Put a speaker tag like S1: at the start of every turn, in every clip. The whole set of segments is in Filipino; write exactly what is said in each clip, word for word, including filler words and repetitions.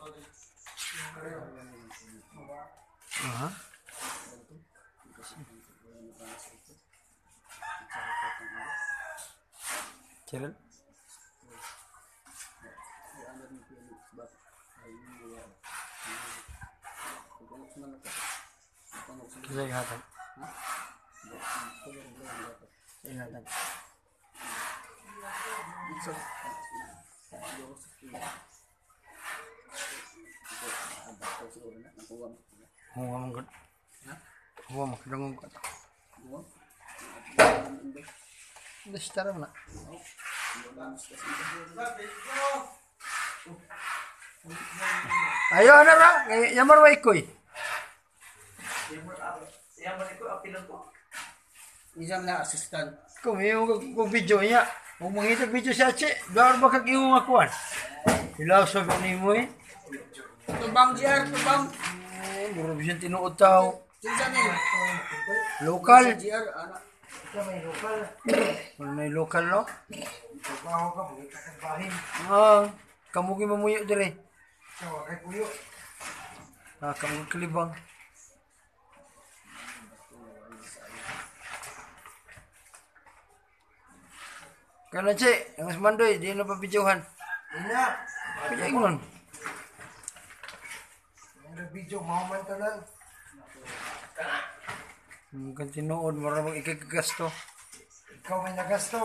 S1: Aha. Jalan. Kita ingatan. Ingatan. Huwa mangkat. Huwa makadangong kata. Udah secara mana? Ayo anak ra, yamar wa ikoy. Yamar ikoy apilon ko. Isang na assistant. Kung yung kung video niya, kung mangita video siya che, gawar ba kag iyong akuan? Ilaw sa ni mo eh. Tubang J R, tubang. Eh, muro bisan tinuod tao. Kinsa ni? Lokal. J R ana. May lokal. May lokal no? Trabaho ka buhi ka sa bahin. Ah, kamugi mamuyo dire. Sawa kay puyo. Ah, kamugi kalibang. Kana che, ang mandoy di na pabidyohan. Ina. Kaya ingon. Ang video mo man tanan. Hmm, kan tinuod mara mag ikagasto. Ikaw may nagasto.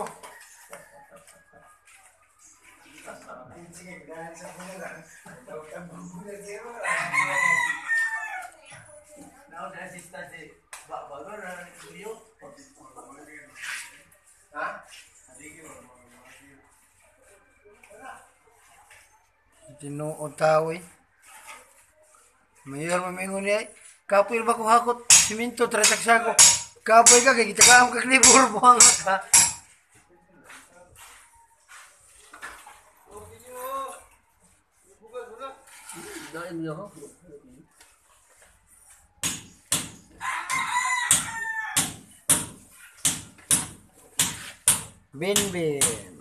S1: Sige, dahil sa pula. Ang pula zero. Now the assistant si bago na video. Ha? Tinuod tao eh. Mayor mamingon niya eh. Kapoy ba ko hakot? Siminto, trataksago. Kapoy ka, kaya kita ka ang kaklibor mo ang ka. Dain niyo ako. Bin bin.